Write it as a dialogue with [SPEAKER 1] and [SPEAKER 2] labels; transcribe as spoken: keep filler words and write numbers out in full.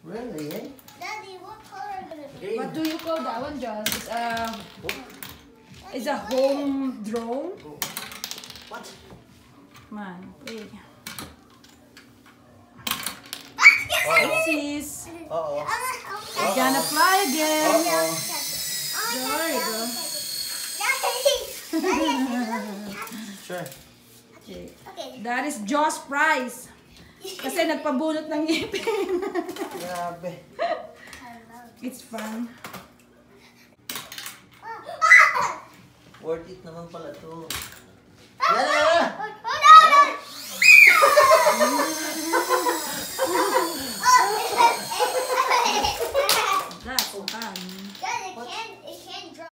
[SPEAKER 1] Really?
[SPEAKER 2] Daddy, what color is it?
[SPEAKER 1] Green.
[SPEAKER 3] What do you call that one, Josh? It's a, it's a home drone.
[SPEAKER 1] What?
[SPEAKER 3] Man, wait.
[SPEAKER 1] Uh-oh.
[SPEAKER 3] Oopsies.
[SPEAKER 1] Uh-oh.
[SPEAKER 3] It's gonna fly again.
[SPEAKER 1] Uh-oh.
[SPEAKER 3] There you go.
[SPEAKER 1] Sure.
[SPEAKER 3] Okay.
[SPEAKER 2] Okay.
[SPEAKER 3] That is Josh prize. Kasi nagpabunot ng ngipin.
[SPEAKER 1] Grabe.
[SPEAKER 3] It's fun.
[SPEAKER 1] Worth it naman pala to. Yan na!